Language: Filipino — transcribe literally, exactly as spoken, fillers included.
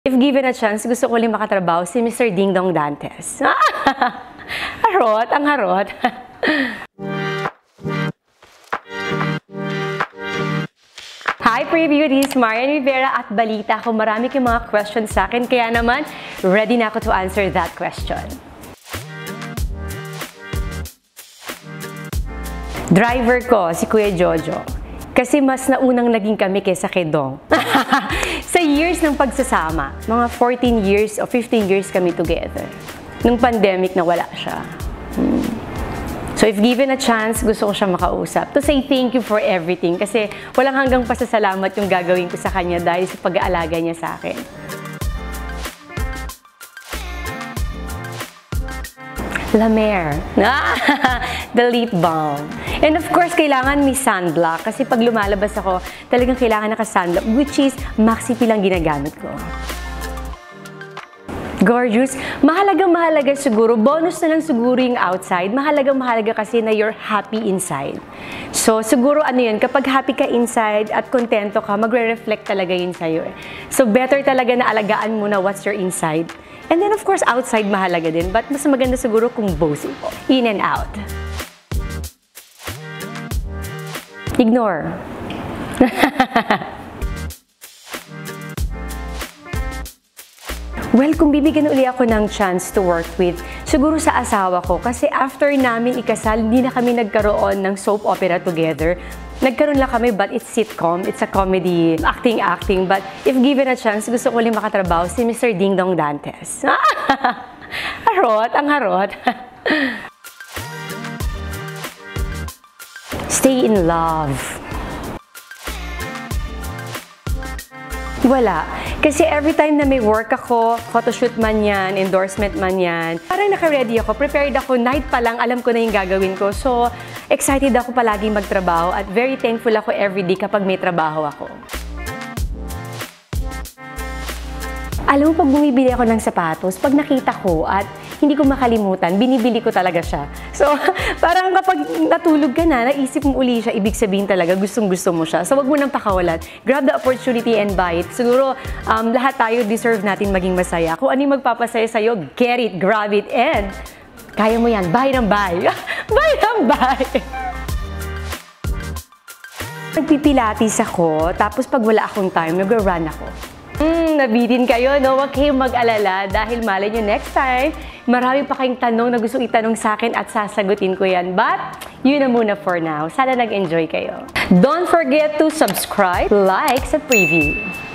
If given a chance, gusto ko ulit makatrabaho si Mister Ding Dong Dantes. Harot, ang harot. Hi preview, this is Marian Rivera at balita ko marami kayong mga questions sa akin, kaya naman ready na ako to answer that question. Driver ko, si Kuya Jojo. Kasi mas naunang naging kami kaysa kay Dong. Sa years ng pagsasama, mga fourteen years o fifteen years kami together. Nung pandemic na wala siya. Hmm. So if given a chance, gusto ko siya makausap. To say thank you for everything. Kasi walang hanggang pasasalamat yung gagawin ko sa kanya dahil sa pag-aalaga niya sa akin. La Mer. The lip balm. And of course, kailangan may sunblock. Kasi pag lumalabas ako, talagang kailangan naka-sunblock. Which is, Maxi P lang ginagamit ko. Gorgeous. Mahalaga-mahalaga siguro. Bonus na lang siguro yung outside. Mahalaga-mahalaga kasi na you're happy inside. So, siguro ano yun, kapag happy ka inside at kontento ka, magre-reflect talaga yun sa'yo. Eh. So, better talaga na alagaan mo na what's your inside. And then, of course, outside mahalaga din. But mas maganda siguro kung both. In and out. Ignore. Well, kung bibigyan uli ako ng chance to work with, siguro sa asawa ko. Kasi after namin ikasal, hindi na kami nagkaroon ng soap opera together. Nagkaroon lang kami, but it's sitcom. It's a comedy, acting-acting. But if given a chance, gusto ko ulit makatrabaho si Mister Ding Dong Dantes. Harot, ang harot. Stay in love. Wala. Kasi every time na may work ako, photoshoot man yan, endorsement man yan, parang naka-ready ako, prepared ako, night pa lang, alam ko na yung gagawin ko. So, excited ako palaging magtrabaho at very thankful ako everyday kapag may trabaho ako. Alam mo, pag bumibili ako ng sapatos, pag nakita ko at hindi ko makalimutan, binibili ko talaga siya. So, parang kapag natulog ka na, naisip mo uli siya, ibig sabihin talaga, gustong-gusto mo siya. So, wag mo nang pakawalan. Grab the opportunity and buy it. Siguro, um, lahat tayo deserve natin maging masaya. Kung ano yung magpapasaya sa'yo, get it, grab it, and kaya mo yan. Buy ng buy. Buy ng buy. Nagpipilates ako, tapos pag wala akong time, nag-run ako. Hmm, nabitin kayo, no? Huwag kayong mag-alala dahil malay nyo next time, marami pa kayong tanong na gusto itanong sa akin at sasagutin ko yan. But, yun na muna for now. Sana nag-enjoy kayo. Don't forget to subscribe, like sa preview.